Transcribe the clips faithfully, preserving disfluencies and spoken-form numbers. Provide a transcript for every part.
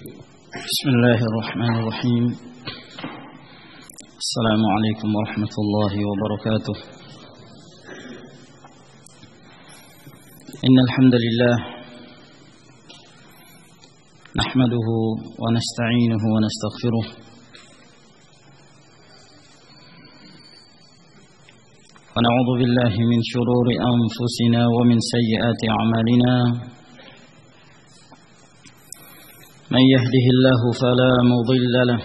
بسم الله الرحمن الرحيم. السلام عليكم ورحمة الله وبركاته. إن الحمد لله نحمده ونستعينه ونستغفره ونعوذ بالله من شرور أنفسنا ومن سيئات أعمالنا. من يهده الله فلا مضل له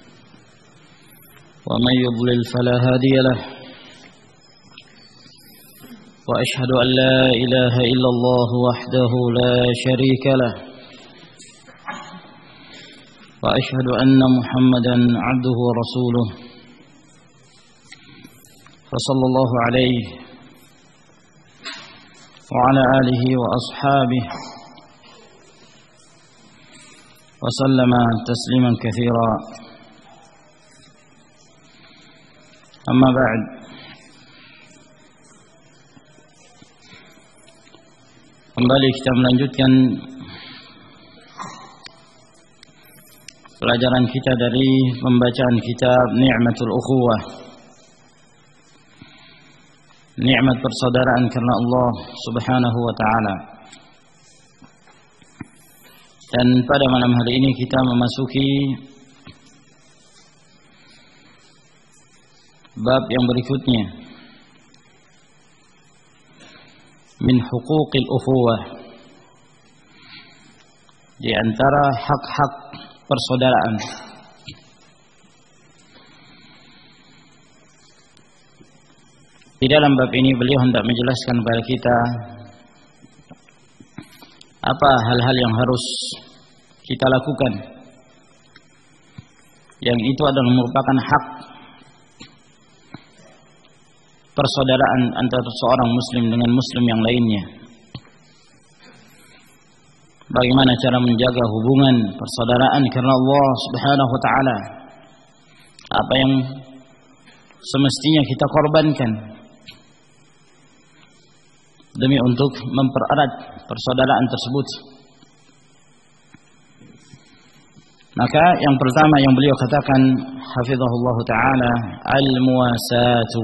ومن يضلل فلا هادي له، وأشهد أن لا إله إلا الله وحده لا شريك له، وأشهد أن محمدا عبده ورسوله، فصلى الله عليه وعلى آله وأصحابه وسلم تسليما كثيرا. أما بعد، kembali kita melanjutkan pelajaran kita dari pembacaan kitab Ni'matul Ukhuwah, nikmat persaudaraan karena Allah Subhanahu wa taala. Dan pada malam hari ini kita memasuki bab yang berikutnya, min huquqil ukhuwah, di antara hak-hak persaudaraan. Di dalam bab ini beliau hendak menjelaskan kepada kita apa hal-hal yang harus kita lakukan, yang itu adalah merupakan hak persaudaraan antara seorang muslim dengan muslim yang lainnya. Bagaimana cara menjaga hubungan persaudaraan karena Allah Subhanahu wa taala, apa yang semestinya kita korbankan demi untuk mempererat persaudaraan tersebut. Maka yang pertama yang beliau katakan, hafizahullah taala, al-muwasatu.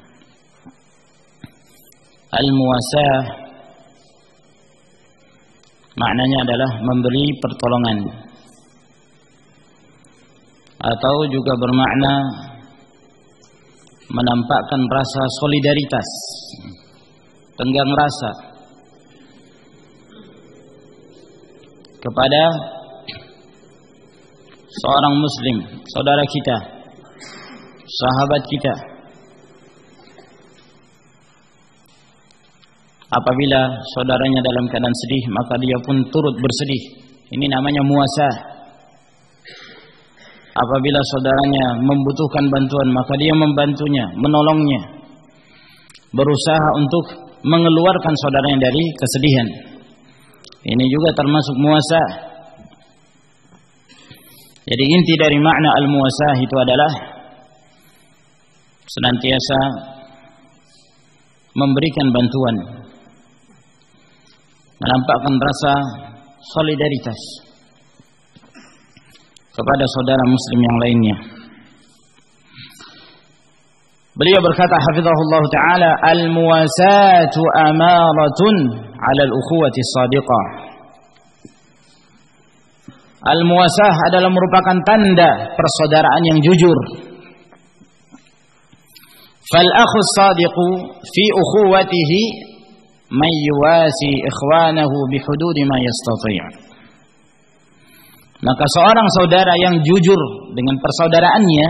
Al-muwasah maknanya adalah memberi pertolongan, atau juga bermakna menampakkan rasa solidaritas, tenggang rasa kepada seorang muslim, saudara kita, sahabat kita, apabila saudaranya dalam keadaan sedih maka dia pun turut bersedih. Ini namanya muasah. Apabila saudaranya membutuhkan bantuan maka dia membantunya, menolongnya, berusaha untuk mengeluarkan saudaranya dari kesedihan. Ini juga termasuk muasah. Jadi inti dari makna al-muasah itu adalah senantiasa memberikan bantuan, menampakkan rasa solidaritas kepada saudara muslim yang lainnya. Beliau berkata hafizahullah taala, al-muwasatu amaratun 'ala al-ukhuwati as-sadiqah. Al-muwasah adalah merupakan tanda persaudaraan yang jujur. Fal akhu as-sadiqu fi ukhuwatihi man yuwasi ikhwanahu bihududi ma yastati'. Maka seorang saudara yang jujur dengan persaudaraannya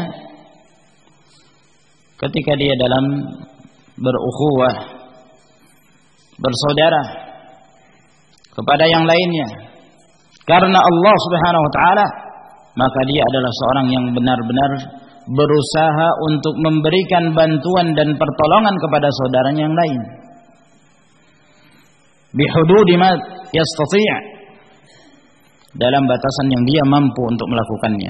ketika dia dalam berukhuwah, bersaudara kepada yang lainnya karena Allah Subhanahu wa taala, maka dia adalah seorang yang benar-benar berusaha untuk memberikan bantuan dan pertolongan kepada saudaranya yang lain. Bihududi ma yastati', dalam batasan yang dia mampu untuk melakukannya.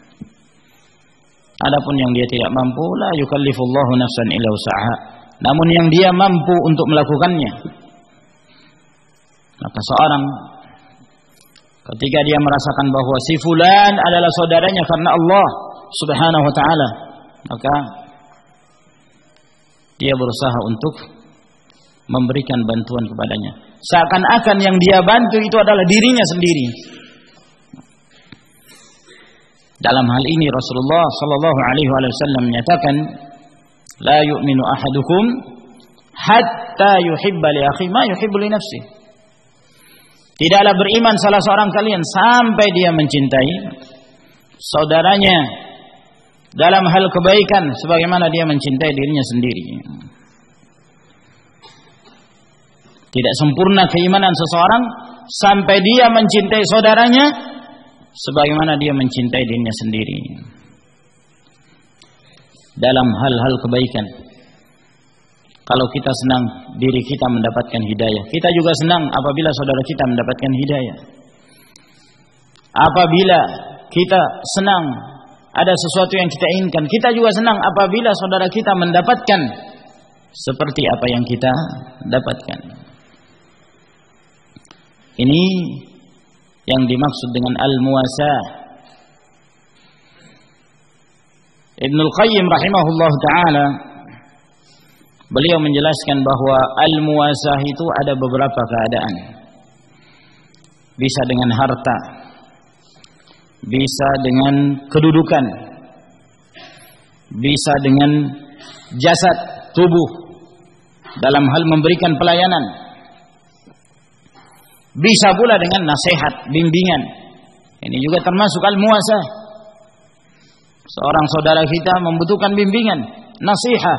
Adapun yang dia tidak mampu, la yukallifullahu nafsan illa wus'aha. Namun yang dia mampu untuk melakukannya, maka seorang Ketika dia merasakan bahwa si fulan adalah saudaranya karena Allah Subhanahu wa taala, maka dia berusaha untuk memberikan bantuan kepadanya. Seakan-akan yang dia bantu itu adalah dirinya sendiri. Dalam hal ini Rasulullah sallallahu alaihi wasallam menyatakan, la yu'minu ahadukum hatta yuhibba li akhihi ma yuhibbu li nafsihi. Tidaklah beriman salah seorang kalian sampai dia mencintai saudaranya dalam hal kebaikan sebagaimana dia mencintai dirinya sendiri. Tidak sempurna keimanan seseorang sampai dia mencintai saudaranya sebagaimana dia mencintai dirinya sendiri. Dalam hal-hal kebaikan, kalau kita senang diri kita mendapatkan hidayah, kita juga senang apabila saudara kita mendapatkan hidayah. Apabila kita senang ada sesuatu yang kita inginkan, kita juga senang apabila saudara kita mendapatkan seperti apa yang kita dapatkan. Ini yang dimaksud dengan al-muwasah. Ibnul Qayyim rahimahullah ta'ala, beliau menjelaskan bahwa al-muwasah itu ada beberapa keadaan. Bisa dengan harta, bisa dengan kedudukan, bisa dengan jasad, tubuh dalam hal memberikan pelayanan. Bisa pula dengan nasihat, bimbingan. Ini juga termasuk al-muwasah. Seorang saudara kita membutuhkan bimbingan, nasihat.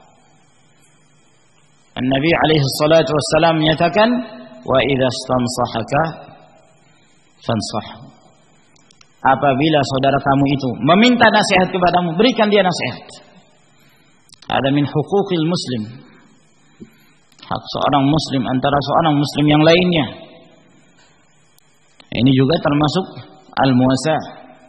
An-Nabi alaihi salatu wassalam menyatakan, wa idza istansahaka fansah. Apabila saudara kamu itu meminta nasihat kepadamu, berikan dia nasihat. Ada min huquqil muslim. Hak seorang muslim antara seorang muslim yang lainnya. Ini juga termasuk al-muwasah.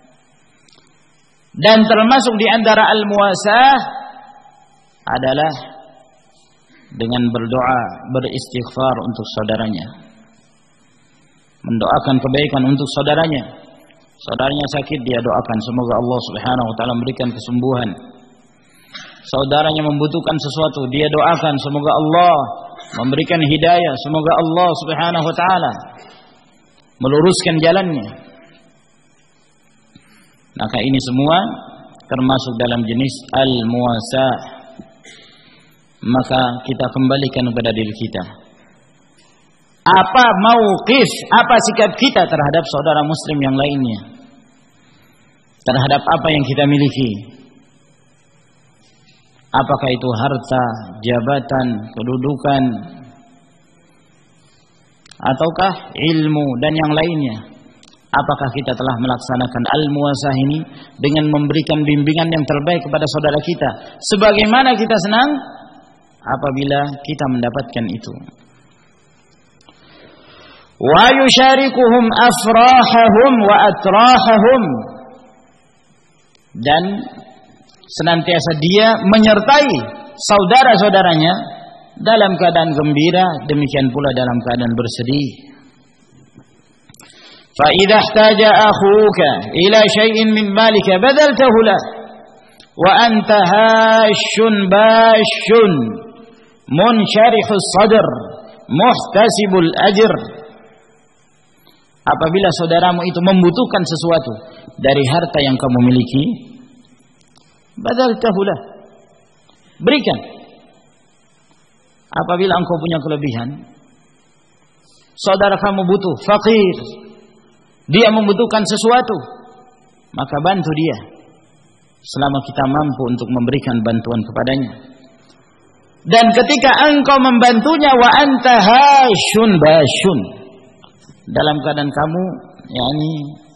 Dan termasuk di antara al-muwasah adalah dengan berdoa, beristighfar untuk saudaranya. Mendoakan kebaikan untuk saudaranya. Saudaranya sakit, dia doakan semoga Allah Subhanahu wa taala memberikan kesembuhan. Saudaranya membutuhkan sesuatu, dia doakan semoga Allah memberikan hidayah, semoga Allah Subhanahu wa taala meluruskan jalannya. Maka ini semua termasuk dalam jenis al-muwasah. Maka kita kembalikan kepada diri kita. Apa mauqif, apa sikap kita terhadap saudara muslim yang lainnya? Terhadap apa yang kita miliki? Apakah itu harta, jabatan, kedudukan, ataukah ilmu dan yang lainnya? Apakah kita telah melaksanakan al-muwasah ini dengan memberikan bimbingan yang terbaik kepada saudara kita, sebagaimana kita senang apabila kita mendapatkan itu? Wa yusyarikuhum afrahahum wa atrahahum, dan senantiasa dia menyertai saudara-saudaranya dalam keadaan gembira, demikian pula dalam keadaan bersedih. Fa idza ihtaja akhuka ila syai'in min malika badaltahu lah wa anta hashun bashun munsyarihus sadr muhtasibul ajr. Apabila saudaramu itu membutuhkan sesuatu dari harta yang kamu miliki, badaltahu lah, berikan. Apabila engkau punya kelebihan, saudara kamu butuh, fakir, dia membutuhkan sesuatu, maka bantu dia selama kita mampu untuk memberikan bantuan kepadanya. Dan ketika engkau membantunya, wa anta hashun bashun, dalam keadaan kamu yakni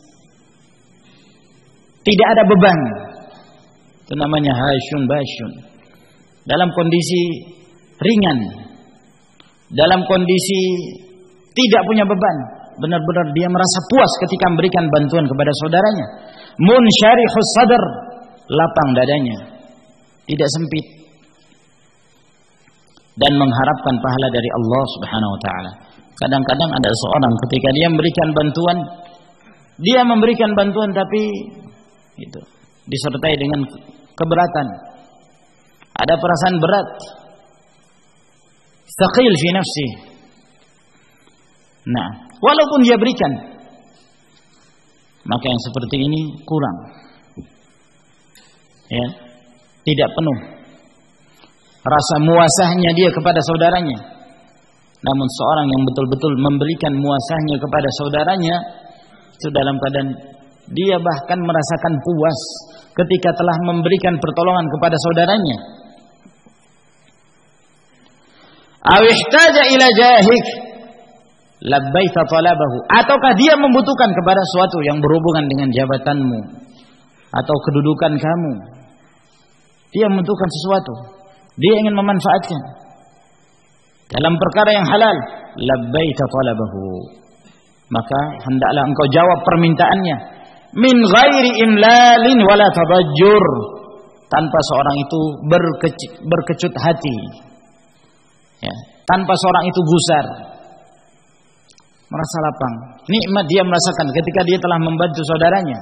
tidak ada beban, itu namanya hashun bashun, dalam kondisi ringan, dalam kondisi tidak punya beban, benar-benar dia merasa puas ketika memberikan bantuan kepada saudaranya. Munsyarihus sadr, lapang dadanya, tidak sempit, dan mengharapkan pahala dari Allah Subhanahu wa taala. Kadang-kadang ada seorang ketika dia memberikan bantuan, dia memberikan bantuan tapi itu disertai dengan keberatan. Ada perasaan berat. Thaqil fi nafsi. Nah, walaupun dia berikan, maka yang seperti ini kurang. Ya, tidak penuh rasa muasahnya dia kepada saudaranya. Namun seorang yang betul-betul memberikan muasahnya kepada saudaranya itu dalam keadaan dia bahkan merasakan puas ketika telah memberikan pertolongan kepada saudaranya. Aw ihtaja ila jahik labbaita talabahu, ataukah dia membutuhkan kepada sesuatu yang berhubungan dengan jabatanmu atau kedudukan kamu. Dia membutuhkan sesuatu, dia ingin memanfaatkan dalam perkara yang halal, labbaita talabahu, maka hendaklah engkau jawab permintaannya min ghairi imlalin wala tadajjur, tanpa seorang itu berkecut, berkecut hati, ya, tanpa seorang itu gusar, merasa lapang. Nikmat dia merasakan ketika dia telah membantu saudaranya.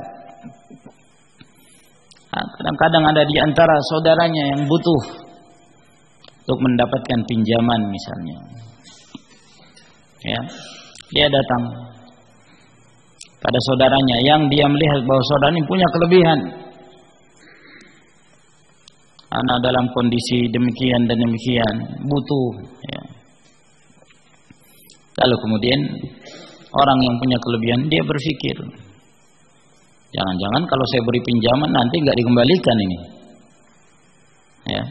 Nah, kadang-kadang ada di antara saudaranya yang butuh untuk mendapatkan pinjaman misalnya, ya, dia datang pada saudaranya yang dia melihat bahwa saudara ini punya kelebihan, anak dalam kondisi demikian dan demikian butuh, ya. Lalu kemudian orang yang punya kelebihan dia berpikir, jangan-jangan kalau saya beri pinjaman nanti nggak dikembalikan ini, ya.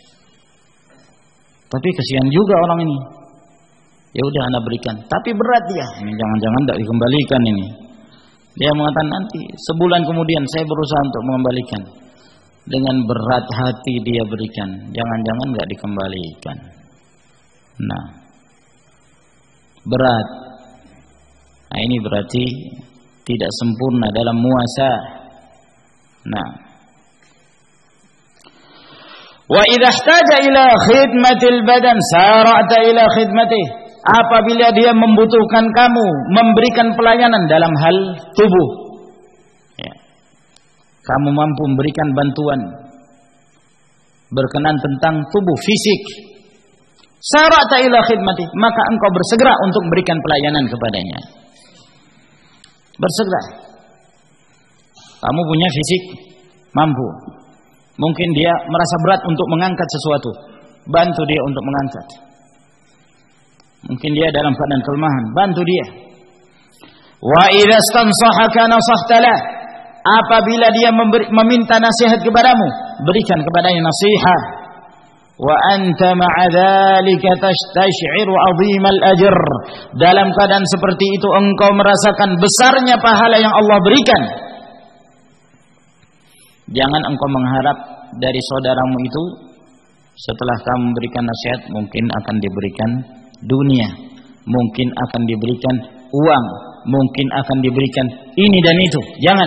Tapi kasihan juga orang ini. Ya udah anak berikan, tapi berat dia. Ini jangan-jangan nggak dikembalikan ini. Dia mengatakan nanti sebulan kemudian saya berusaha untuk mengembalikan. Dengan berat hati dia berikan, jangan-jangan nggak dikembalikan. Nah, berat. Nah, ini berarti tidak sempurna dalam muasah. Nah, wa idza ihtaja ila khidmatil badan sara'ta ila khidmatih, apabila dia membutuhkan kamu memberikan pelayanan dalam hal tubuh, ya, kamu mampu memberikan bantuan berkenan tentang tubuh fisik, sara'ta ila khidmatih, maka engkau bersegera untuk memberikan pelayanan kepadanya. Bersegera. Kamu punya fisik mampu, mungkin dia merasa berat untuk mengangkat sesuatu, bantu dia untuk mengangkat. Mungkin dia dalam keadaan kelemahan, bantu dia. Wa idza stansahaka nasahta lah, apabila dia memberi, meminta nasihat kepadamu, berikan kepadanya nasihat. Wa anta ma'a dzalika tastash'iru 'azimal ajr, dalam keadaan seperti itu engkau merasakan besarnya pahala yang Allah berikan. Jangan engkau mengharap dari saudaramu itu setelah kamu memberikan nasihat mungkin akan diberikan dunia, mungkin akan diberikan uang, mungkin akan diberikan ini dan itu. Jangan.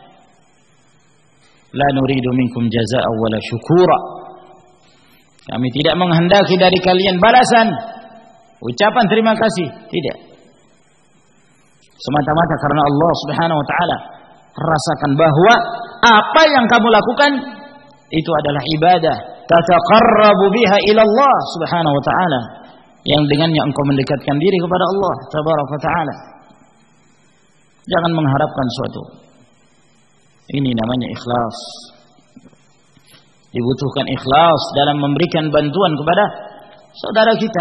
La nuridu minkum jazaa'an wala syukura. Kami tidak menghendaki dari kalian balasan, ucapan terima kasih, tidak. Semata-mata karena Allah Subhanahu wa taala rasakan bahwa apa yang kamu lakukan itu adalah ibadah, tataqarrabu biha ila Allah Subhanahu wa taala, yang dengannya engkau mendekatkan diri kepada Allah Tabaraka wa taala. Jangan mengharapkan suatu. Ini namanya ikhlas. Dibutuhkan ikhlas dalam memberikan bantuan kepada saudara kita.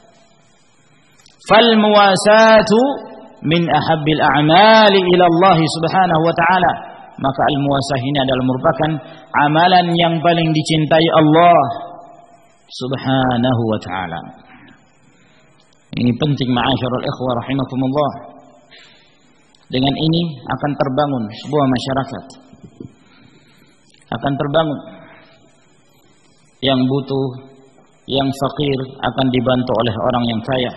Fal muwasatu min ahabbil a'mali ila Allah Subhanahu wa taala. Maka al-muwasah ini adalah merupakan amalan yang paling dicintai Allah Subhanahu wa taala. Ini penting ma'asyiral ikhwah rahimakumullah. Dengan ini akan terbangun sebuah masyarakat. Akan terbangun. Yang butuh, yang fakir akan dibantu oleh orang yang kaya.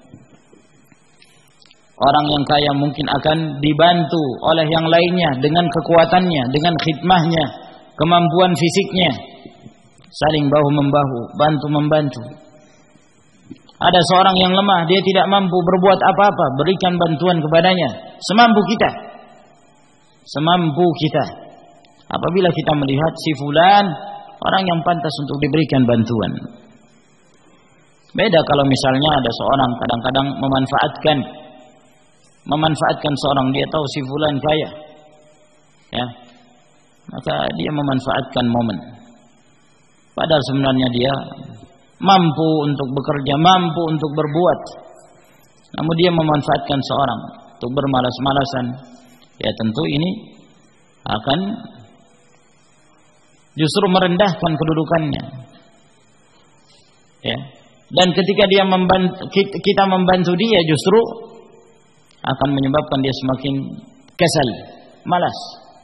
Orang yang kaya mungkin akan dibantu oleh yang lainnya dengan kekuatannya, dengan khidmahnya, kemampuan fisiknya. Saling bahu membahu, bantu membantu. Ada seorang yang lemah, dia tidak mampu berbuat apa-apa, berikan bantuan kepadanya semampu kita. Semampu kita. Apabila kita melihat si fulan orang yang pantas untuk diberikan bantuan. Beda kalau misalnya ada seorang kadang-kadang memanfaatkan memanfaatkan seorang, dia tahu si fulan kaya. Ya. Maka dia memanfaatkan momen. Padahal sebenarnya dia mampu untuk bekerja, mampu untuk berbuat. Namun dia memanfaatkan seorang untuk bermalas-malasan. Ya tentu ini akan justru merendahkan kedudukannya. Ya. Dan ketika dia membantu, kita membantu dia, justru akan menyebabkan dia semakin kesal, malas.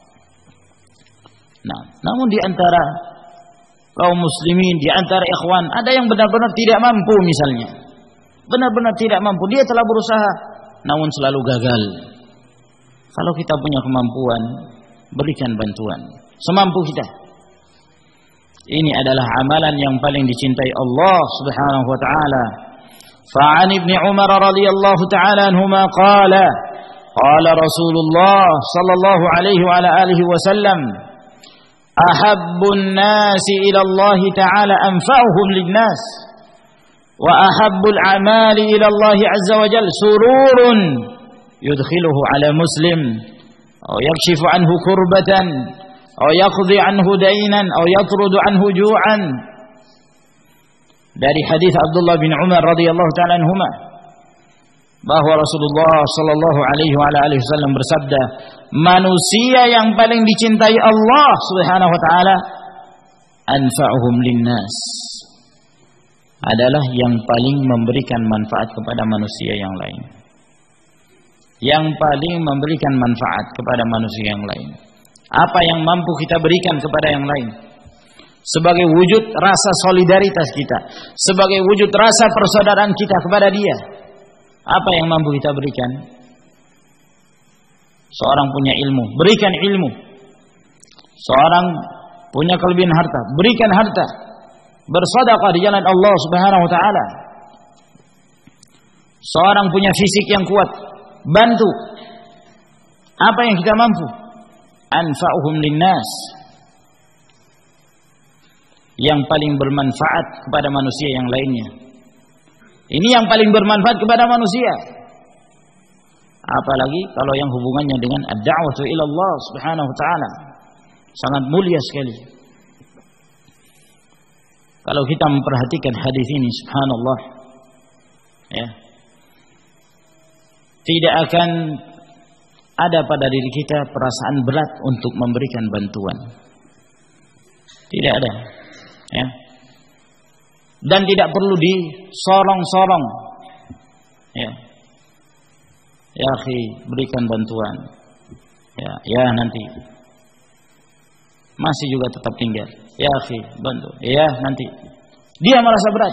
Nah, namun di antara kaum muslimin, di antara ikhwan, ada yang benar-benar tidak mampu misalnya. Benar-benar tidak mampu, dia telah berusaha namun selalu gagal. Kalau kita punya kemampuan, berikan bantuan semampu kita. Ini adalah amalan yang paling dicintai Allah Subhanahu wa taala. Fa'an Ibnu Umar radhiyallahu taala anhuma qala qala Rasulullah sallallahu alaihi wa ala alihi wasallam ahabbun nasi ila Allah taala anfa'uhum lin-nas wa ahabbul a'mali ila Allah azza wa jalla sururun yudkhiluhu ala muslim aw yakshifu anhu kurbatan aw yaqdi anhu dainan aw yatrudu anhu ju'an. Dari hadis Abdullah bin Umar radhiyallahu taala anhuma bahwa Rasulullah sallallahu alaihi wa alihi wasallam bersabda, manusia yang paling dicintai Allah Subhanahu wa taala anfa'uhum linnas, adalah yang paling memberikan manfaat kepada manusia yang lain. Yang paling memberikan manfaat kepada manusia yang lain. Apa yang mampu kita berikan kepada yang lain? Sebagai wujud rasa solidaritas kita, sebagai wujud rasa persaudaraan kita kepada dia. Apa yang mampu kita berikan? Seorang punya ilmu, berikan ilmu. Seorang punya kelebihan harta, berikan harta. Bersedekah di jalan Allah Subhanahu wa taala. Seorang punya fisik yang kuat, bantu. Apa yang kita mampu? Anfa'uhum linnas, yang paling bermanfaat kepada manusia yang lainnya. Ini yang paling bermanfaat kepada manusia. Apalagi kalau yang hubungannya dengan ad-da'watu ila Allah Subhanahu wa taala. Sangat mulia sekali. Kalau kita memperhatikan hadis ini, subhanallah, ya, tidak akan ada pada diri kita perasaan berat untuk memberikan bantuan. Tidak ada, ya. Dan tidak perlu disorong-sorong, ya. Ya akhi, berikan bantuan. Ya, ya nanti. Masih juga tetap tinggal. Ya akhi, bantu. Ya nanti. Dia merasa berat.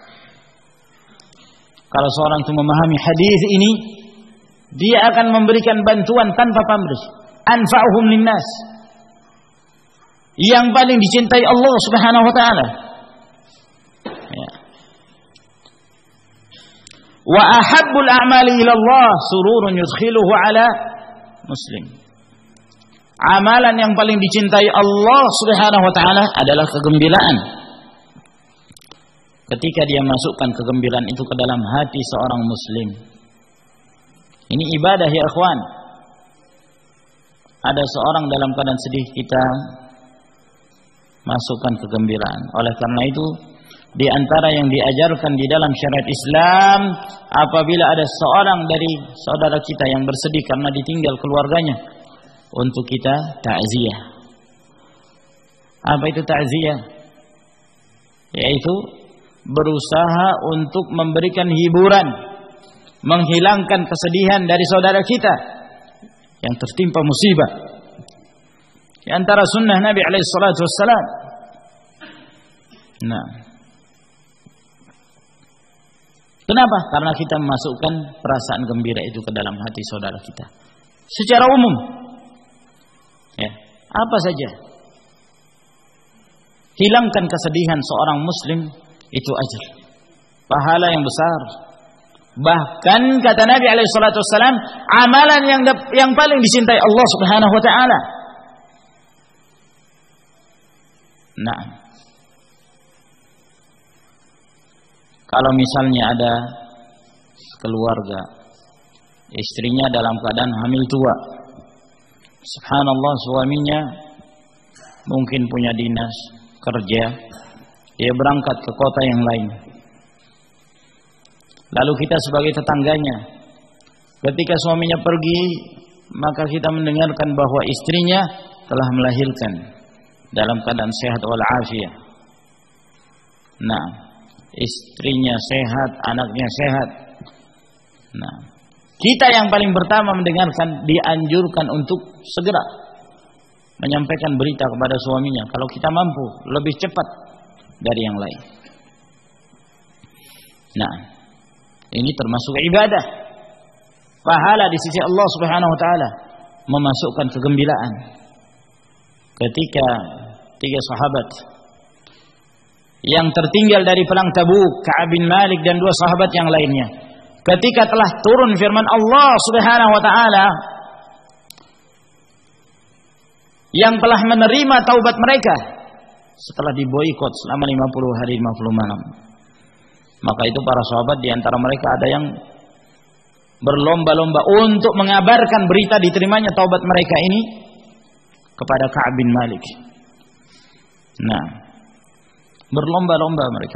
Kalau seorang itu memahami hadis ini, dia akan memberikan bantuan tanpa pamrih. Anfa'uhum linnas, yang paling dicintai Allah Subhanahu wa taala. Ya. Wa ahabbul a'mali ila Allah sururun yudkhiluhu ala muslim. Amalan yang paling dicintai Allah Subhanahu wa taala adalah kegembiraan. Ketika dia masukkan kegembiraan itu ke dalam hati seorang muslim. Ini ibadah ya ikhwan. Ada seorang dalam keadaan sedih, kita masukkan kegembiraan. Oleh karena itu, di antara yang diajarkan di dalam syariat Islam, apabila ada seorang dari saudara kita yang bersedih karena ditinggal keluarganya, untuk kita takziah. Apa itu takziah? Yaitu berusaha untuk memberikan hiburan, menghilangkan kesedihan dari saudara kita yang tertimpa musibah. Di antara sunnah Nabi alaihi salatu wassalam. Nah, kenapa? Karena kita memasukkan perasaan gembira itu ke dalam hati saudara kita secara umum. Ya, apa saja. Hilangkan kesedihan seorang muslim itu ajar. pahala yang besar. Bahkan kata Nabi alaihi salatu wasallam, amalan yang yang paling dicintai Allah Subhanahu wa taala. Nah, kalau misalnya ada keluarga, istrinya dalam keadaan hamil tua, subhanallah, suaminya mungkin punya dinas kerja, dia berangkat ke kota yang lain. Lalu kita sebagai tetangganya, ketika suaminya pergi, maka kita mendengarkan bahwa istrinya telah melahirkan dalam keadaan sehat walafiat. Nah, istrinya sehat, anaknya sehat. Nah, kita yang paling pertama mendengarkan, dianjurkan untuk segera menyampaikan berita kepada suaminya. Kalau kita mampu, lebih cepat dari yang lain. Nah, ini termasuk ibadah. Pahala di sisi Allah Subhanahu wa taala, memasukkan kegembiraan. Ketika tiga sahabat yang tertinggal dari perang Tabuk, Ka'ab bin Malik dan dua sahabat yang lainnya, ketika telah turun firman Allah Subhanahu wa taala yang telah menerima taubat mereka setelah diboikot selama lima puluh hari lima puluh malam, maka itu para sahabat di antara mereka ada yang berlomba-lomba untuk mengabarkan berita diterimanya taubat mereka ini kepada Ka'ab bin Malik. Nah, berlomba-lomba mereka.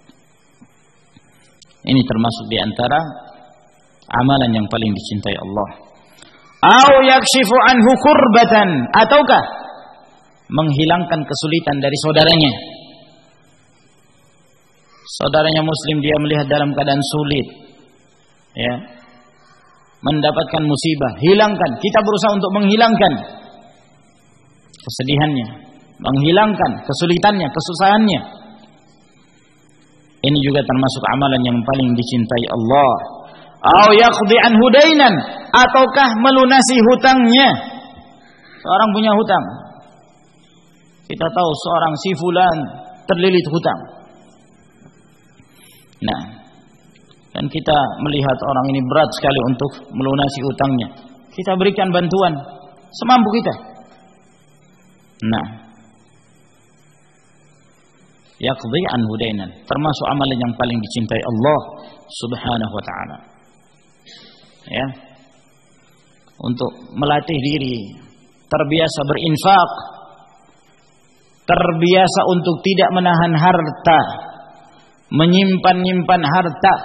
Ini termasuk di antara amalan yang paling dicintai Allah. Au yakshifu anhu kurbatan, ataukah menghilangkan kesulitan dari saudaranya. Saudaranya muslim, dia melihat dalam keadaan sulit, ya, mendapatkan musibah, hilangkan. Kita berusaha untuk menghilangkan kesedihannya, menghilangkan kesulitannya, kesusahannya. Ini juga termasuk amalan yang paling dicintai Allah. Au yaqdi anhu dainan, ataukah melunasi hutangnya. Seorang punya hutang, kita tahu seorang si fulan terlilit hutang. Nah, dan kita melihat orang ini berat sekali untuk melunasi hutangnya, kita berikan bantuan semampu kita. Nah, yaqdi anhu dainan, termasuk amalan yang paling dicintai Allah Subhanahu wa taala. Ya, untuk melatih diri terbiasa berinfak, terbiasa untuk tidak menahan harta, menyimpan-nyimpan harta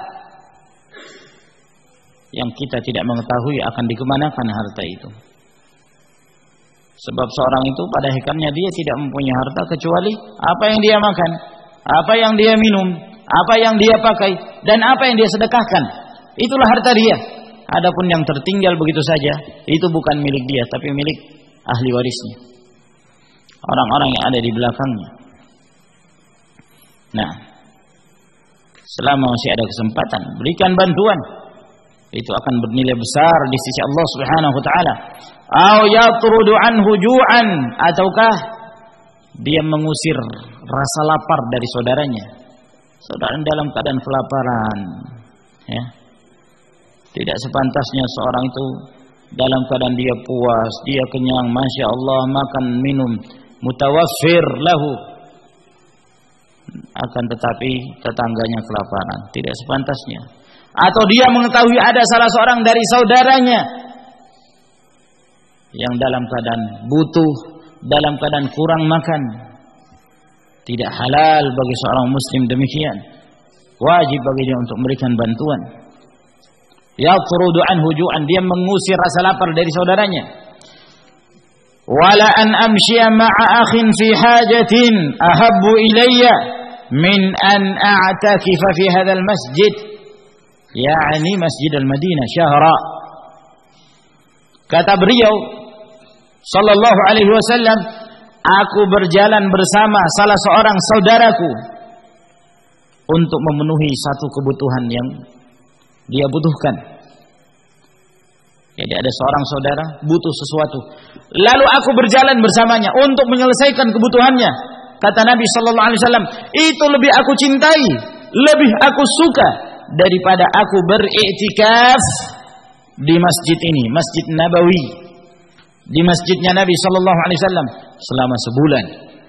yang kita tidak mengetahui akan dikemanakan harta itu. Sebab seorang itu pada hakikatnya dia tidak mempunyai harta kecuali apa yang dia makan, apa yang dia minum, apa yang dia pakai, dan apa yang dia sedekahkan. Itulah harta dia. Adapun yang tertinggal begitu saja, itu bukan milik dia, tapi milik ahli warisnya, orang-orang yang ada di belakangnya. Nah, selama masih ada kesempatan, berikan bantuan. Itu akan bernilai besar di sisi Allah Subhanahu wa taala. Au yatrudu anhu ju'an, ataukah dia mengusir rasa lapar dari saudaranya. Saudara dalam keadaan kelaparan, ya. Tidak sepantasnya seorang itu dalam keadaan dia puas, dia kenyang, masya Allah, makan minum mutawaffir lahu, akan tetapi tetangganya kelaparan. Tidak sepantasnya. Atau dia mengetahui ada salah seorang dari saudaranya yang dalam keadaan butuh, dalam keadaan kurang makan. Tidak halal bagi seorang muslim demikian. Wajib bagi dia untuk memberikan bantuan. Yatrudu anhu ju'an, dia mengusir rasa lapar dari saudaranya. Wala an amshiya ma'a akhin fi hajatin ahabbu ilayya min an a'takifa fi hadzal masjid, yakni Masjid al-Madinah syahra. Kata beliau sallallahu alaihi wasallam, aku berjalan bersama salah seorang saudaraku untuk memenuhi satu kebutuhan yang dia butuhkan. Jadi ada seorang saudara butuh sesuatu, lalu aku berjalan bersamanya untuk menyelesaikan kebutuhannya. Kata Nabi sallallahu alaihi wasallam, itu lebih aku cintai lebih aku suka daripada aku beriktikaf di masjid ini, Masjid Nabawi, di masjidnya Nabi sallallahu alaihi wasallam selama sebulan.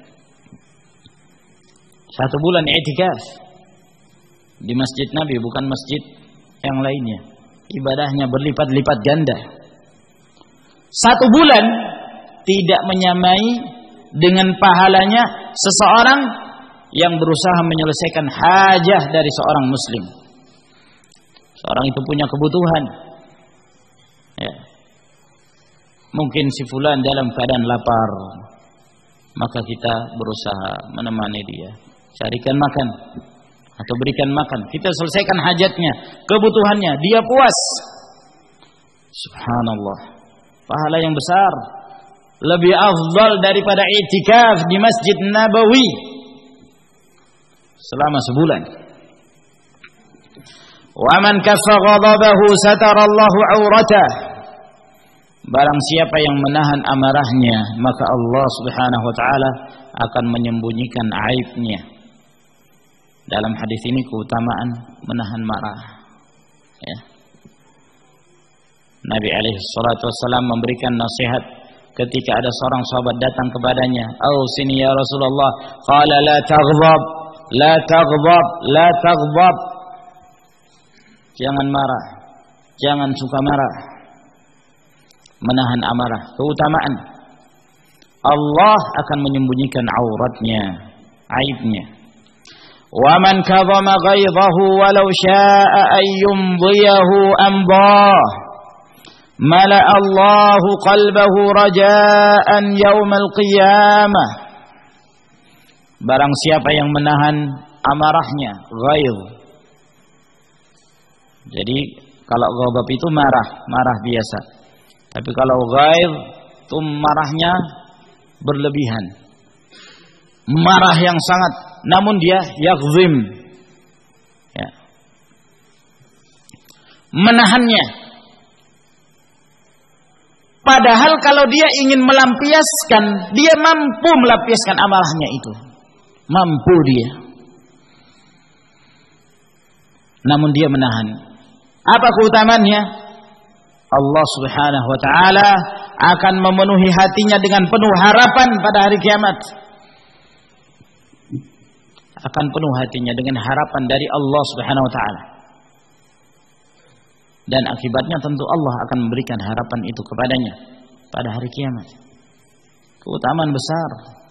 Satu bulan iktikaf di masjid Nabi, bukan masjid yang lainnya. Ibadahnya berlipat-lipat ganda. Satu bulan tidak menyamai dengan pahalanya seseorang yang berusaha menyelesaikan hajah dari seorang muslim. Seorang itu punya kebutuhan, ya. Mungkin si fulan dalam keadaan lapar, maka kita berusaha menemani dia, carikan makan atau berikan makan, kita selesaikan hajatnya, kebutuhannya, dia puas. Subhanallah, pahala yang besar, lebih afdal daripada i'tikaf di Masjid Nabawi selama sebulan. Wa man kaffa ghadabahu satarallahu 'auratah. Barang siapa yang menahan amarahnya, maka Allah Subhanahu wa taala akan menyembunyikan aibnya. Dalam hadis ini keutamaan menahan marah, ya. Nabi alaihi salatu wassalam memberikan nasihat ketika ada seorang sahabat datang kepadanya, "Ausini ya Rasulullah." Qala la taghdab, la taghdab, la taghdab. Jangan marah, jangan suka marah. Menahan amarah, keutamaan. Allah akan menyembunyikan auratnya, aibnya. Wa man kadhama ghaidahu walau syaa'a ay yumdiyahu amdah. Mala Allahu qalbahu raja'an yaumal qiyamah. Barang siapa yang menahan amarahnya, ghaidh. Jadi kalau ghadab itu marah, marah biasa. Tapi kalau ghaidh itu marahnya berlebihan. Marah yang sangat, namun dia yaghzim, ya. Menahannya. Padahal kalau dia ingin melampiaskan, dia mampu melampiaskan amarahnya itu. Mampu dia. Namun dia menahan. Apa keutamaannya? Allah Subhanahu wa taala akan memenuhi hatinya dengan penuh harapan pada hari kiamat. Akan penuh hatinya dengan harapan dari Allah Subhanahu wa taala. Dan akibatnya tentu Allah akan memberikan harapan itu kepadanya pada hari kiamat. Keutamaan besar.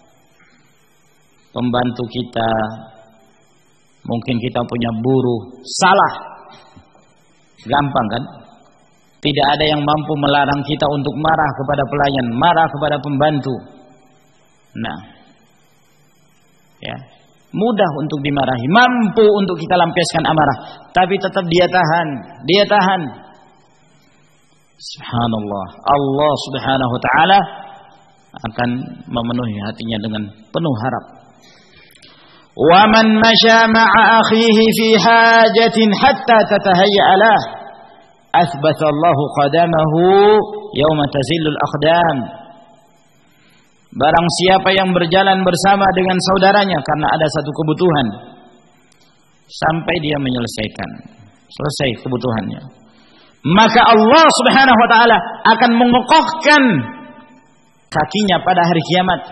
Pembantu kita, mungkin kita punya buruh, salah. Gampang kan? Tidak ada yang mampu melarang kita untuk marah kepada pelayan, marah kepada pembantu. Nah, ya, mudah untuk dimarahi, mampu untuk kita lampiaskan amarah, tapi tetap dia tahan, dia tahan. Subhanallah, Allah Subhanahu wa taala akan memenuhi hatinya dengan penuh harap. Wa man masya ma'a akhihi fi hajatin hatta tatahayya lah, athbata Allahu qadamahu yauma tazillul aqdam. Barang siapa yang berjalan bersama dengan saudaranya karena ada satu kebutuhan sampai dia menyelesaikan, selesai kebutuhannya, maka Allah Subhanahu wa taala akan mengokohkan kakinya pada hari kiamat.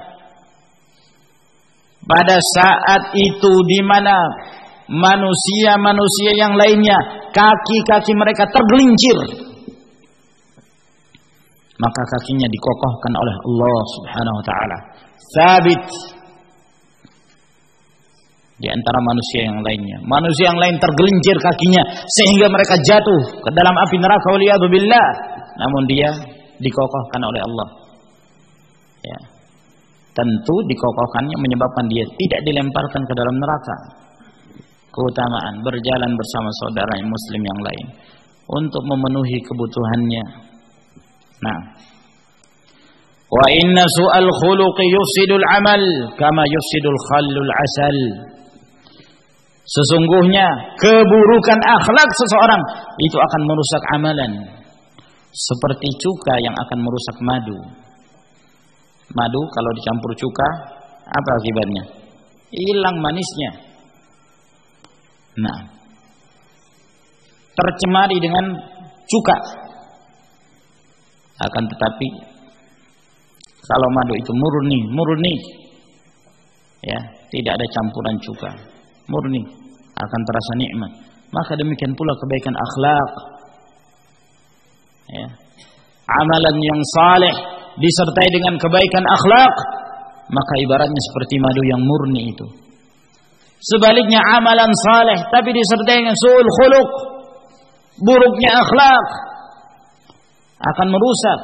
Pada saat itu di mana manusia-manusia yang lainnya kaki-kaki mereka tergelincir, maka kakinya dikokohkan oleh Allah Subhanahu wa taala, sabit di antara manusia yang lainnya. Manusia yang lain tergelincir kakinya sehingga mereka jatuh ke dalam api neraka waliyadzubillah, namun dia dikokohkan oleh Allah. Ya. Tentu dikokohkannya menyebabkan dia tidak dilemparkan ke dalam neraka. Keutamaan berjalan bersama saudara muslim yang lain untuk memenuhi kebutuhannya. Nah, wa inna su'al khuluqi yufsidul amal kama yufsidul khallul asal. Sesungguhnya keburukan akhlak seseorang itu akan merusak amalan, seperti cuka yang akan merusak madu. Madu kalau dicampur cuka, apa akibatnya? Hilang manisnya. Nah, tercemari dengan cuka. Akan tetapi kalau madu itu murni, murni, ya, tidak ada campuran cuka, murni, akan terasa nikmat. Maka demikian pula kebaikan akhlak, ya. Amalan yang saleh disertai dengan kebaikan akhlak, maka ibaratnya seperti madu yang murni itu. Sebaliknya amalan saleh tapi disertai dengan su'ul khuluq, buruknya akhlak, akan merusak,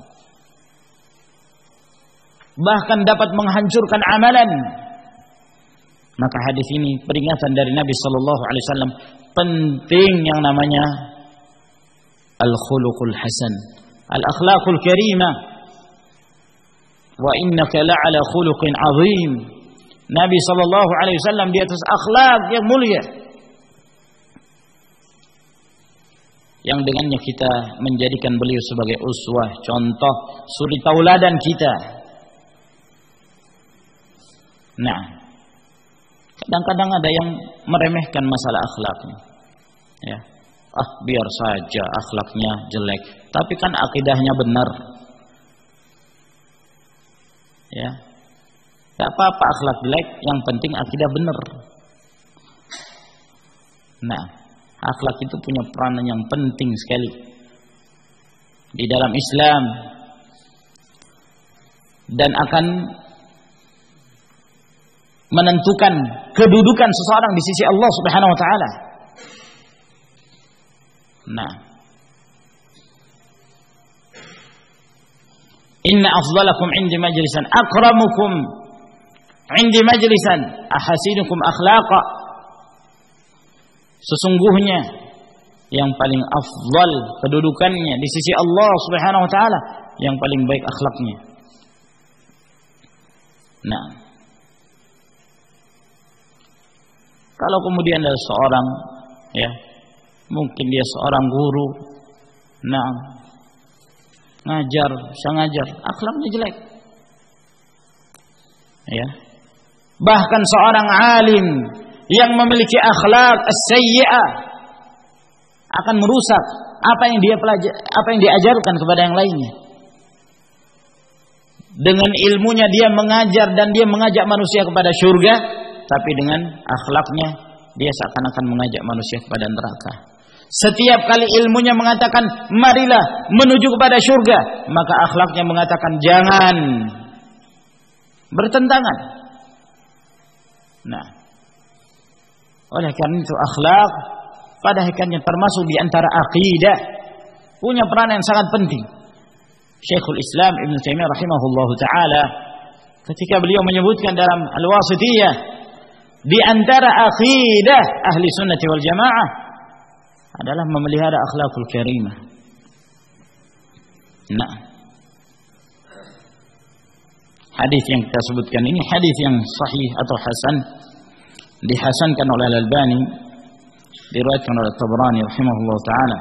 bahkan dapat menghancurkan amalan. Maka hadis ini peringatan dari Nabi sallallahu alaihi wasallam, penting yang namanya al-khuluqul hasan, al-akhlaqul karimah. Wa innaka la'ala khuluqin 'azim. Nabi sallallahu alaihi wasallam di atas akhlak yang mulia, yang dengannya kita menjadikan beliau sebagai uswah, contoh, suri tauladan kita. Nah, kadang-kadang ada yang meremehkan masalah akhlaknya, ya. Ah, biar saja akhlaknya jelek, tapi kan akidahnya benar, ya. Tidak apa-apa akhlak jelek, yang penting akidah benar. Nah, akhlak itu punya peranan yang penting sekali di dalam Islam, dan akan menentukan kedudukan seseorang di sisi Allah Subhanahu wa taala. Nah, inna afdalakum 'indi majlisan akramukum 'indi majlisan ahasinukum akhlaqa. Sesungguhnya yang paling afdal kedudukannya di sisi Allah Subhanahu wa taala yang paling baik akhlaknya. Nah, kalau kemudian ada seorang, ya, mungkin dia seorang guru, nah, ngajar, bisa ngajar, akhlaknya jelek, ya. Bahkan seorang alim yang memiliki akhlak as-sayyi'ah akan merusak apa yang dia pelajari, apa yang diajarkan kepada yang lainnya. Dengan ilmunya dia mengajar dan dia mengajak manusia kepada surga, tapi dengan akhlaknya dia seakan-akan mengajak manusia kepada neraka. Setiap kali ilmunya mengatakan marilah menuju kepada surga, maka akhlaknya mengatakan jangan, bertentangan. Nah, oleh karena itu akhlak pada hakikatnya termasuk di antara akidah, punya peran yang sangat penting. Syekhul Islam Ibnu Taimiyah rahimahullahu taala ketika beliau menyebutkan dalam Al-Wasithiyah, di antara akidah ahli sunnati wal jamaah adalah memelihara akhlakul karimah. Nah, hadis yang kita sebutkan ini hadis yang sahih atau hasan, dihasankan oleh Al-Albani, diriwayatkan oleh Tabrani rahimahullah taala.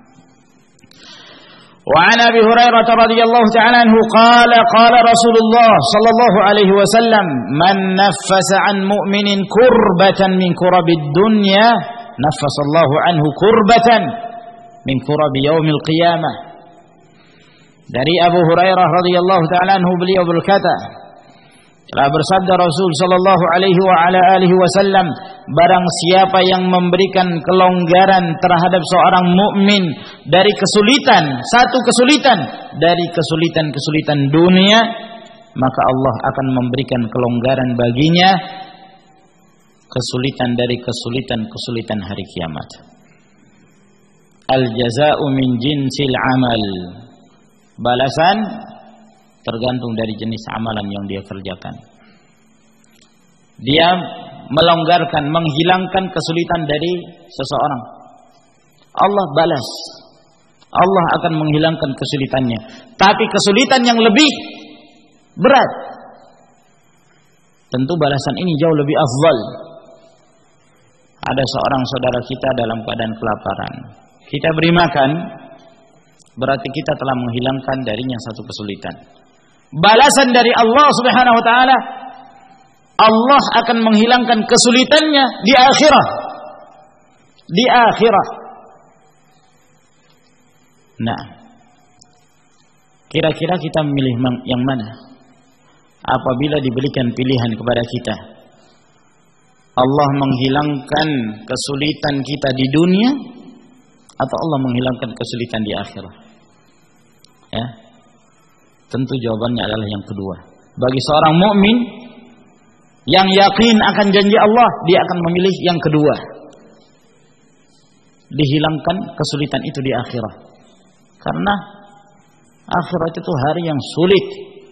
Wa an Abi Hurairah radhiyallahu ta'ala anhu qala qala Rasulullah sallallahu alaihi wasallam, man naffasa an mu'minin kurbatan min kurabid dunya naffasallahu anhu kurbatan min kurabi yaumil qiyamah. Dari Abu Hurairah radhiyallahu ta'ala anhu, beliau berkata, telah bersabda Rasul sallallahu alaihi wa ala alihi wasallam, barang siapa yang memberikan kelonggaran terhadap seorang mukmin dari kesulitan, satu kesulitan dari kesulitan-kesulitan dunia, maka Allah akan memberikan kelonggaran baginya kesulitan dari kesulitan-kesulitan hari kiamat. Al jazaa'u min jinsil amal. Balasan tergantung dari jenis amalan yang dia kerjakan. Dia melonggarkan, menghilangkan kesulitan dari seseorang, Allah balas, Allah akan menghilangkan kesulitannya. Tapi kesulitan yang lebih berat, tentu balasan ini jauh lebih afdal. Ada seorang saudara kita dalam keadaan kelaparan, kita beri makan, berarti kita telah menghilangkan darinya satu kesulitan. Balasan dari Allah Subhanahu wa taala, Allah akan menghilangkan kesulitannya di akhirat. di akhirat. Nah, kira-kira kita memilih yang mana? Apabila diberikan pilihan kepada kita, Allah menghilangkan kesulitan kita di dunia atau Allah menghilangkan kesulitan di akhirat? Ya, tentu jawabannya adalah yang kedua. Bagi seorang mukmin yang yakin akan janji Allah, dia akan memilih yang kedua. Dihilangkan kesulitan itu di akhirat. Karena akhirat itu hari yang sulit.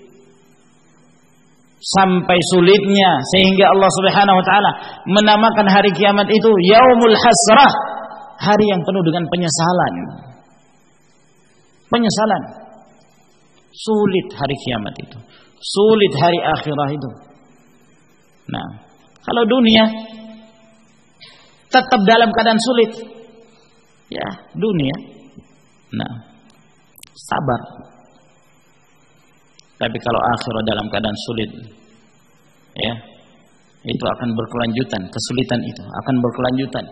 Sampai sulitnya sehingga Allah Subhanahu wa taala menamakan hari kiamat itu yaumul hasrah, hari yang penuh dengan penyesalan. Penyesalan. Sulit hari kiamat itu. Sulit hari akhirat itu. Nah, kalau dunia tetap dalam keadaan sulit. Ya, dunia. Nah, sabar. Tapi kalau akhirat dalam keadaan sulit, ya, itu akan berkelanjutan, kesulitan itu akan berkelanjutan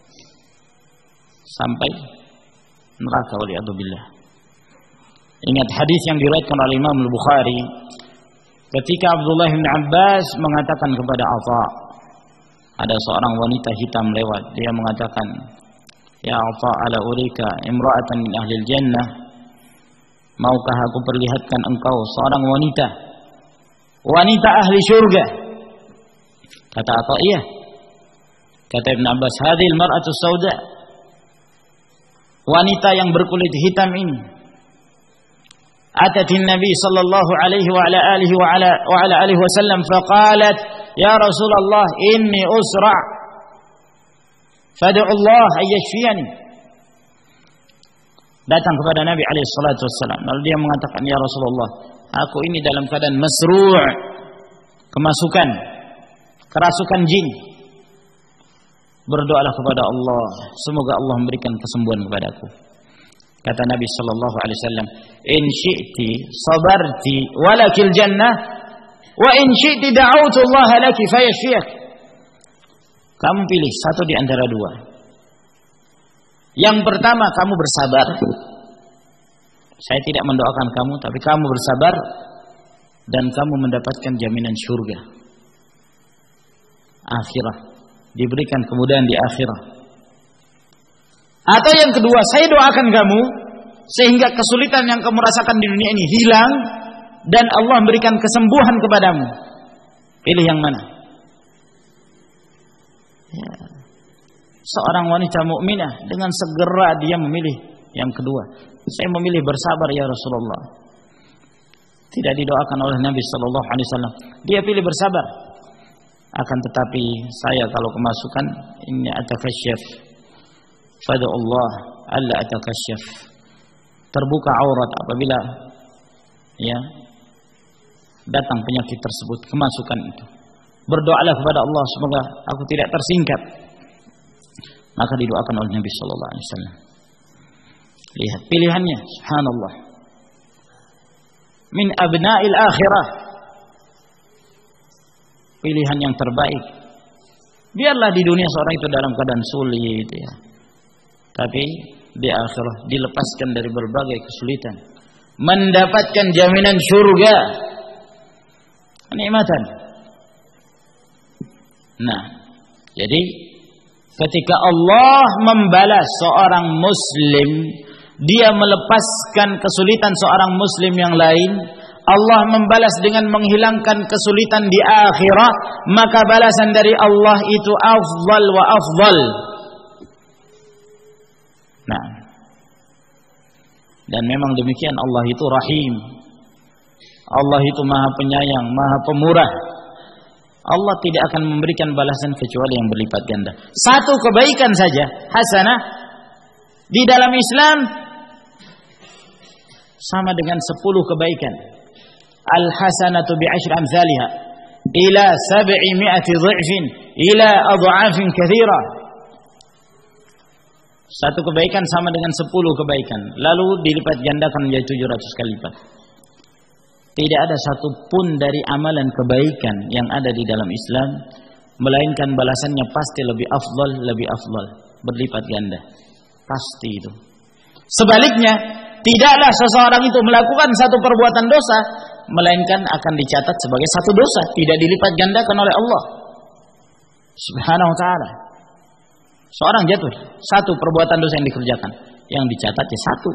sampai neraka, waliyadzubillah. Ingat hadis yang diriwayatkan oleh Imam Al-Bukhari ketika Abdullah bin Abbas mengatakan kepada Atha, ada seorang wanita hitam lewat, dia mengatakan, "Ya Atha, ala urika imra'atan min ahlil jannah, maukah aku perlihatkan engkau seorang wanita, wanita ahli syurga?" Kata Atha, "Iya." Kata Ibn Abbas, "Hadhil mar'atu sauda." Wanita yang berkulit hitam ini atatin Nabi sallallahu alaihi wa ala alihi wa ala wa ala alihi wasallam faqalat, "Ya Rasulullah, inni usra' fad'u Allah ay yashfiyani." Datang kepada Nabi alaihi salatu wasallam, lalu dia mengatakan, "Ya Rasulullah, aku ini dalam keadaan masru', kemasukan, kerasukan jin. Berdoalah kepada Allah, semoga Allah memberikan kesembuhan kepadaku." Kata Nabi sallallahu alaihi wasallam, "In syi'ti sabarti walakil jannah, wa in syi'ti da'awtu Allah laki fayashfiyak." Kamu pilih satu di antara dua. Yang pertama, kamu bersabar. Saya tidak mendoakan kamu, tapi kamu bersabar dan kamu mendapatkan jaminan surga. Akhirah, diberikan kemudahan di akhirat. Atau yang kedua, saya doakan kamu sehingga kesulitan yang kamu rasakan di dunia ini hilang dan Allah memberikan kesembuhan kepadamu. Pilih yang mana? Ya. Seorang wanita mukminah dengan segera dia memilih yang kedua. Saya memilih bersabar ya Rasulullah. Tidak didoakan oleh Nabi sallallahu alaihi wasallam. Dia pilih bersabar. Akan tetapi saya kalau kemasukan, inni atakasyaf, fad'u Allah alla atakasyaf. Terbuka aurat apabila ya datang penyakit tersebut, kemasukan itu. Berdoalah kepada Allah semoga aku tidak tersingkap. Maka didoakan oleh Nabi sallallahu alaihi wasallam. Lihat pilihannya, subhanallah. Min abna'il akhirah. Pilihan yang terbaik. Biarlah di dunia seorang itu dalam keadaan sulit ya. Tapi di akhirat dilepaskan dari berbagai kesulitan, mendapatkan jaminan surga, kenikmatan. Nah, jadi ketika Allah membalas seorang muslim, dia melepaskan kesulitan seorang muslim yang lain, Allah membalas dengan menghilangkan kesulitan di akhirat, maka balasan dari Allah itu afdal wa afdal. Nah, dan memang demikian, Allah itu rahim, Allah itu maha penyayang, maha pemurah. Allah tidak akan memberikan balasan kecuali yang berlipat ganda. Satu kebaikan saja, hasanah, di dalam Islam sama dengan sepuluh kebaikan. Al-hasanatu bi'ashri amsalha ila sab'i mi'ati dhi'fin ila adha'afin katsira. Satu kebaikan sama dengan sepuluh kebaikan, lalu dilipat gandakan menjadi tujuh ratus kali lipat. Tidak ada satu pun dari amalan kebaikan yang ada di dalam Islam melainkan balasannya pasti lebih afdal, lebih afdal. berlipat ganda. Pasti itu. Sebaliknya, tidaklah seseorang itu melakukan satu perbuatan dosa melainkan akan dicatat sebagai satu dosa, tidak dilipat gandakan oleh Allah Subhanahu wa taala. Seorang jatuh, satu perbuatan dosa yang dikerjakan, yang dicatatnya satu.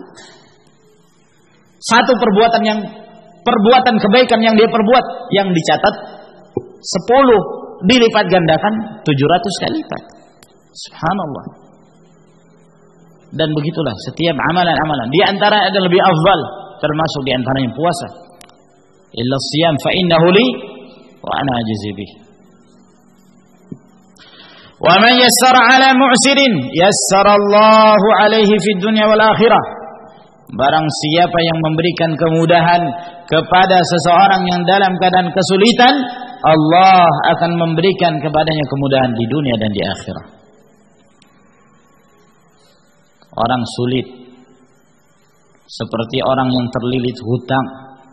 Satu perbuatan yang perbuatan kebaikan yang dia perbuat, yang dicatat sepuluh, dilipat gandakan tujuh ratus kali lipat. Subhanallah. Dan begitulah setiap amalan-amalan. Di antara ada lebih afdal, termasuk di antaranya puasa. Illa siyam fa innahu li wa ana ajzi bih. Wa man yassara 'ala mu'sirin yassara Allahu 'alaihi fid dunya wal akhirah. Barang siapa yang memberikan kemudahan kepada seseorang yang dalam keadaan kesulitan, Allah akan memberikan kepadanya kemudahan di dunia dan di akhirat. Orang sulit seperti orang yang terlilit hutang.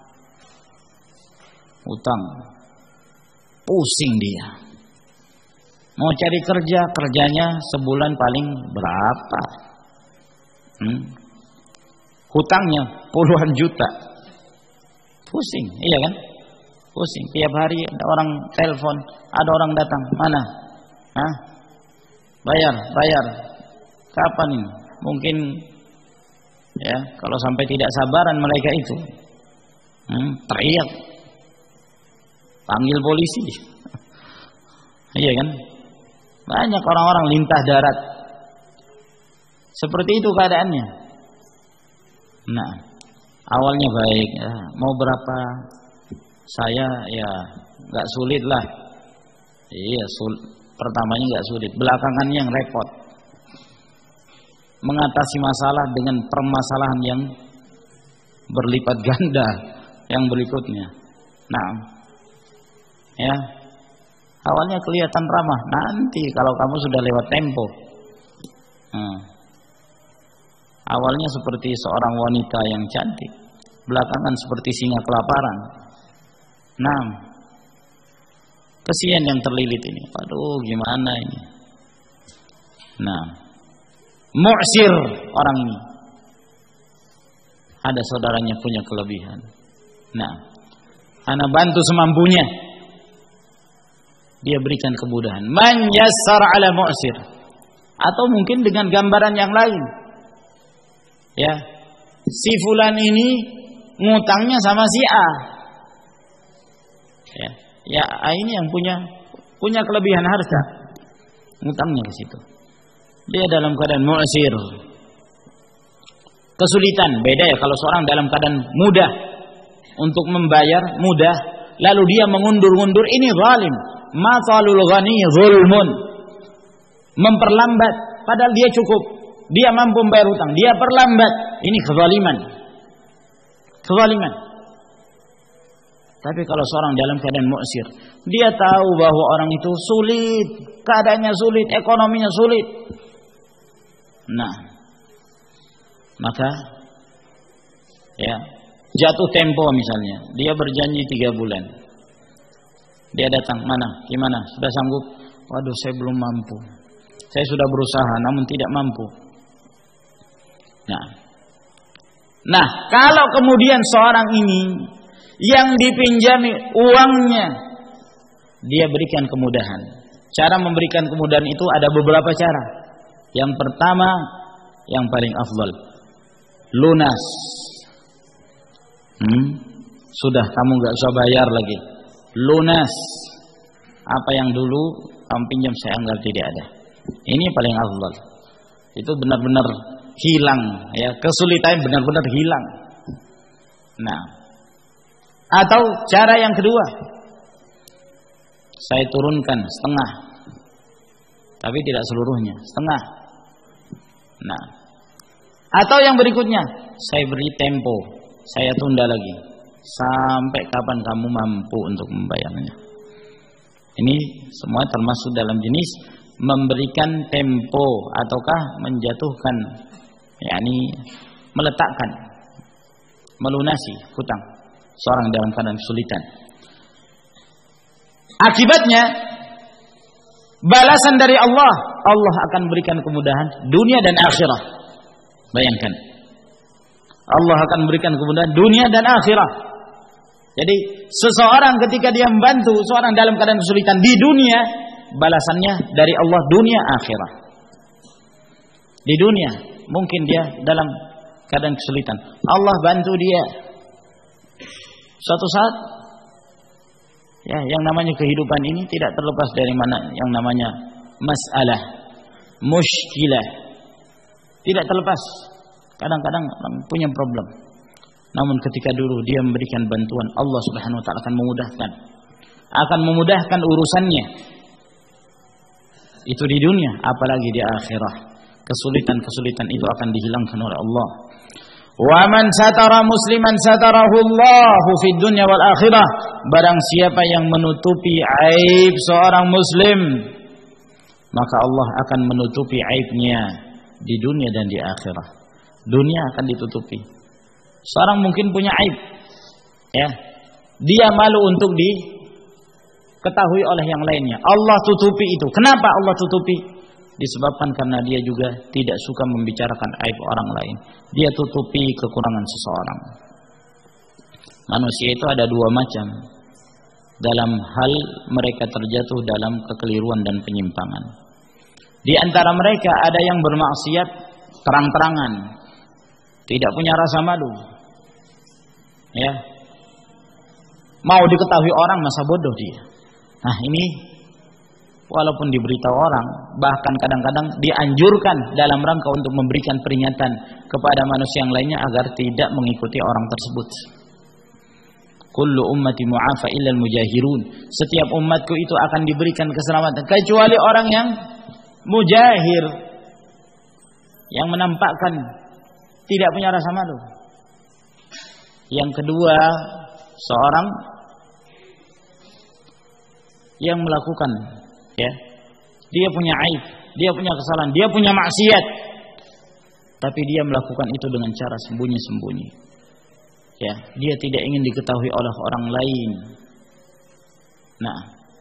Hutang. Pusing dia. Mau cari kerja, kerjanya sebulan paling berapa? Hmm? Hutangnya puluhan juta. Pusing, iya kan? Pusing. Tiap hari ada orang telepon, ada orang datang. Mana? Hah? Bayar, bayar. Kapan ini? Mungkin ya, kalau sampai tidak sabaran mereka itu hmm, teriak, panggil polisi. Iya kan? Banyak orang-orang lintah darat. Seperti itu keadaannya. Nah, awalnya baik, ya, mau berapa? Saya ya nggak sulit lah. Iya, sul pertamanya nggak sulit, belakangannya yang repot. Mengatasi masalah dengan permasalahan yang berlipat ganda yang berikutnya. Nah, ya, awalnya kelihatan ramah, nanti kalau kamu sudah lewat tempo. Hmm. Awalnya seperti seorang wanita yang cantik, belakangan seperti singa kelaparan. Nah, kesian yang terlilit ini. Aduh, gimana ini? Nah, mu'sir orang ini. Ada saudaranya punya kelebihan. Nah, ana bantu semampunya. Dia berikan kemudahan. Man yassar 'ala mu'sir. Atau mungkin dengan gambaran yang lain. Ya, si fulan ini ngutangnya sama si A. Ya, ya A ini yang punya punya kelebihan harta. Ngutangnya ke situ. Dia dalam keadaan mu'sir. Kesulitan, beda ya kalau seorang dalam keadaan mudah untuk membayar, mudah, lalu dia mengundur-undur, ini zalim. Matalul ghani zulmun. Memperlambat padahal dia cukup. Dia mampu membayar hutang, dia perlambat. Ini kezaliman. Kezaliman. Tapi kalau seorang dalam keadaan mu'sir, dia tahu bahwa orang itu sulit, keadaannya sulit, ekonominya sulit. Nah, maka ya, jatuh tempo misalnya, dia berjanji tiga bulan. Dia datang, mana? Gimana? Sudah sanggup? Waduh, saya belum mampu. Saya sudah berusaha, namun tidak mampu. Nah, nah, kalau kemudian seorang ini yang dipinjami uangnya, dia berikan kemudahan. Cara memberikan kemudahan itu ada beberapa cara. Yang pertama, yang paling afdal, lunas. Hmm? Sudah, kamu nggak usah bayar lagi. Lunas. Apa yang dulu kamu pinjam saya anggap tidak ada. Ini paling afdal. Itu benar-benar hilang, ya, kesulitan benar-benar hilang. Nah, atau cara yang kedua, saya turunkan setengah, tapi tidak seluruhnya, setengah. Nah, atau yang berikutnya, saya beri tempo, saya tunda lagi sampai kapan kamu mampu untuk membayarnya. Ini semua termasuk dalam jenis memberikan tempo ataukah menjatuhkan, yakni meletakkan, melunasi hutang seorang dalam keadaan kesulitan. Akibatnya balasan dari Allah Allah akan berikan kemudahan dunia dan akhirat. Bayangkan. Allah akan berikan kemudahan dunia dan akhirat. Jadi seseorang ketika dia membantu seorang dalam keadaan kesulitan di dunia, balasannya dari Allah dunia akhirat. Di dunia mungkin dia dalam keadaan kesulitan, Allah bantu dia. Suatu saat ya, yang namanya kehidupan ini tidak terlepas dari mana yang namanya masalah, muskilah. Tidak terlepas. Kadang-kadang punya problem. Namun ketika dulu dia memberikan bantuan, Allah Subhanahu wa taala akan memudahkan. Akan memudahkan urusannya. Itu di dunia, apalagi di akhirat. Kesulitan-kesulitan itu akan dihilangkan oleh Allah. Wa man satara musliman satarahu Allahu fid dunya wal akhirah. Barang siapa yang menutupi aib seorang muslim, maka Allah akan menutupi aibnya di dunia dan di akhirat. Dunia akan ditutupi. Seorang mungkin punya aib, ya, dia malu untuk diketahui oleh yang lainnya. Allah tutupi itu. Kenapa Allah tutupi? Disebabkan karena dia juga tidak suka membicarakan aib orang lain. Dia tutupi kekurangan seseorang. Manusia itu ada dua macam dalam hal mereka terjatuh dalam kekeliruan dan penyimpangan. Di antara mereka ada yang bermaksiat terang-terangan, tidak punya rasa malu, ya, mau diketahui orang masa bodoh dia. Nah ini walaupun diberitahu orang, bahkan kadang-kadang dianjurkan dalam rangka untuk memberikan peringatan kepada manusia yang lainnya agar tidak mengikuti orang tersebut. Kullu ummati mu'afa illal mujahirun. Setiap umatku itu akan diberikan keselamatan kecuali orang yang mujahir, yang menampakkan tidak punya rasa malu. Yang kedua, seorang yang melakukan, ya, dia punya aib, dia punya kesalahan, dia punya maksiat, tapi dia melakukan itu dengan cara sembunyi-sembunyi. Ya, dia tidak ingin diketahui oleh orang lain. Nah,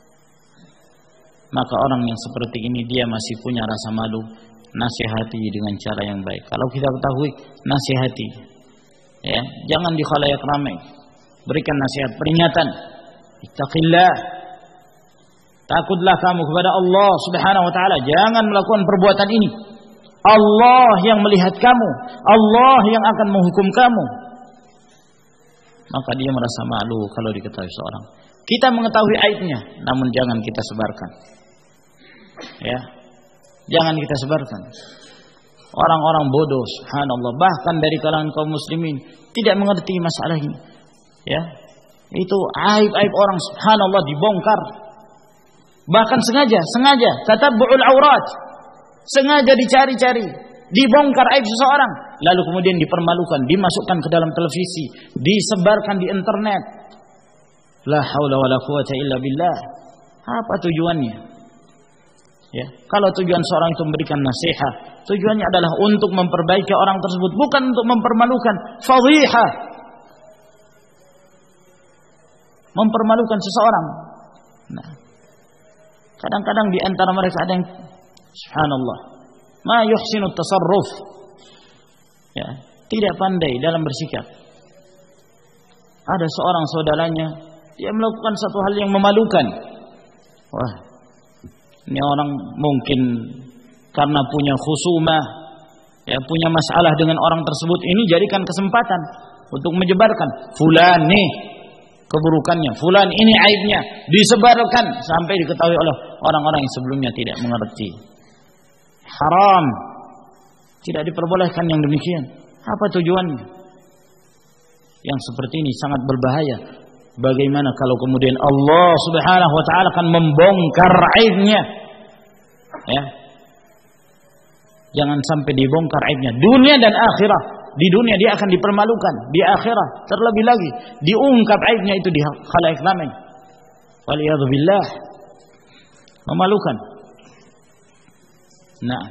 maka orang yang seperti ini dia masih punya rasa malu, nasihati dengan cara yang baik. Kalau kita ketahui, nasihati. Ya, jangan di khalayak ramai. Berikan nasihat, peringatan. Ittaqillah. Takutlah kamu kepada Allah Subhanahu wa taala. Jangan melakukan perbuatan ini. Allah yang melihat kamu, Allah yang akan menghukum kamu. Maka dia merasa malu kalau diketahui seorang. Kita mengetahui aibnya, namun jangan kita sebarkan. Ya. Jangan kita sebarkan. Orang-orang bodoh, subhanallah, bahkan dari kalangan kaum muslimin tidak mengerti masalah ini. Ya. Itu aib-aib orang, subhanallah, dibongkar. Bahkan sengaja, sengaja tatabbu'ul aurat. Sengaja dicari-cari, dibongkar aib seseorang, lalu kemudian dipermalukan, dimasukkan ke dalam televisi, disebarkan di internet. La haula wala quwata illa billah. Apa tujuannya? Ya, kalau tujuan seorang itu memberikan nasihat, tujuannya adalah untuk memperbaiki orang tersebut, bukan untuk mempermalukan, fadhihah. Mempermalukan seseorang. Nah, kadang-kadang di antara mereka ada yang subhanallah, ma yuhsinu tasarruf. Ya, tidak pandai dalam bersikap. Ada seorang saudaranya, dia melakukan satu hal yang memalukan. Wah, ini orang mungkin karena punya khusumah, ya, punya masalah dengan orang tersebut, ini jadikan kesempatan untuk menyebarkan fulan nih keburukannya, fulan ini aibnya, disebarkan sampai diketahui oleh orang-orang yang sebelumnya tidak mengerti. Haram. Tidak diperbolehkan yang demikian. Apa tujuannya? Yang seperti ini sangat berbahaya. Bagaimana kalau kemudian Allah Subhanahu wa taala akan membongkar aibnya? Ya. Jangan sampai dibongkar aibnya dunia dan akhirat. Di dunia dia akan dipermalukan, di akhirat terlebih lagi diungkap aibnya itu di khalayak ramai. Waliyadzubillah. Memalukan. Nah,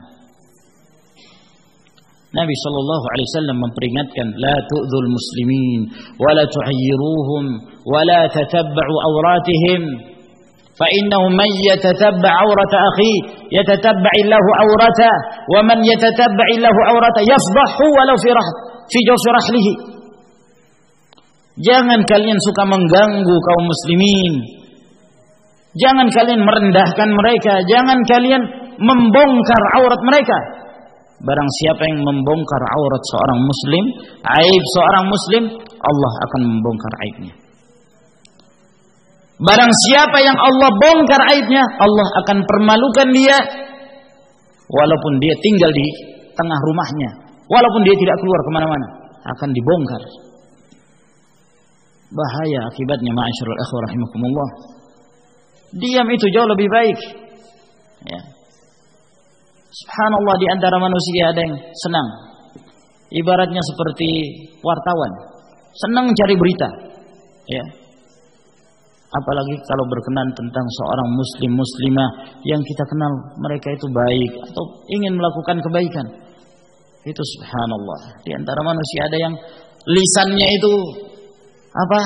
Nabi sallallahu alaihi wasallam memperingatkan, la tu'dzul muslimin wa la tu'ayyiruhum wa la tatabba'u awratihim. فإنه من يتتبع عورة أخيه يتتبع الله عورته ومن يتتبع الله عورته يفضحه ولو في رحل في جوف رحله. Jangan kalian suka mengganggu kaum muslimin. Jangan kalian merendahkan mereka, jangan kalian membongkar aurat mereka. Barang siapa yang membongkar aurat seorang muslim, aib seorang muslim, Allah akan membongkar aibnya. Barang siapa yang Allah bongkar aibnya, Allah akan permalukan dia walaupun dia tinggal di tengah rumahnya, walaupun dia tidak keluar kemana-mana, akan dibongkar. Bahaya akibatnya, ma'asyiral ikhwah rahimakumullah. Diam itu jauh lebih baik. Ya. Subhanallah, di antara manusia ada yang senang, ibaratnya seperti wartawan, senang mencari berita. Ya. Apalagi kalau berkenan tentang seorang muslim muslimah yang kita kenal mereka itu baik atau ingin melakukan kebaikan. Itu subhanallah. Di antara manusia ada yang lisannya itu apa?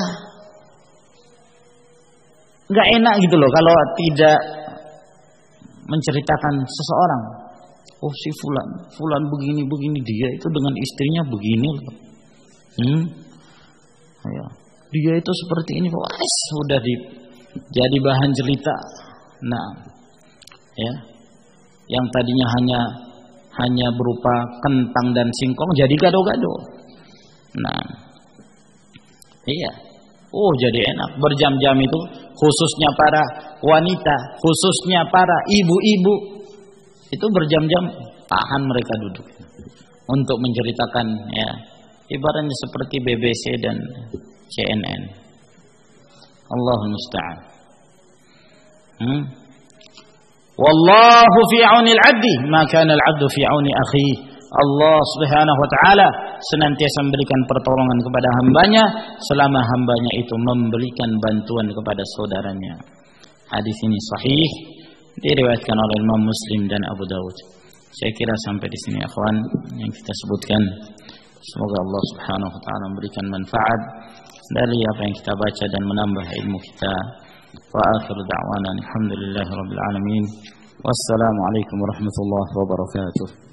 Enggak enak gitu loh kalau tidak menceritakan seseorang. Oh si fulan, fulan begini begini, dia itu dengan istrinya begini loh. Hmm. Ayo. Dia itu seperti ini, wah, sudah di, jadi bahan cerita. Nah, ya, yang tadinya hanya hanya berupa kentang dan singkong jadi gado-gado. Nah, iya, oh jadi enak berjam-jam itu, khususnya para wanita, khususnya para ibu-ibu itu berjam-jam tahan mereka duduk untuk menceritakan, ya, ibaratnya seperti B B C dan C N N. Allahul musta'an. Hmm? Wallahu fi 'aunil 'abdi ma kana al-'abdu fi 'auni akhihi. Allah Subhanahu wa taala senantiasa memberikan pertolongan kepada hambanya selama hambanya itu memberikan bantuan kepada saudaranya. Hadis ini sahih, diriwayatkan oleh Imam Muslim dan Abu Dawud. Saya kira sampai di sini akhwan yang kita sebutkan. Semoga Allah Subhanahu wa taala memberikan manfaat dari apa yang kita baca dan menambah ilmu kita. Wa akhir da'wana alhamdulillahirabbil alamin. Wassalamu alaikum warahmatullahi wabarakatuh.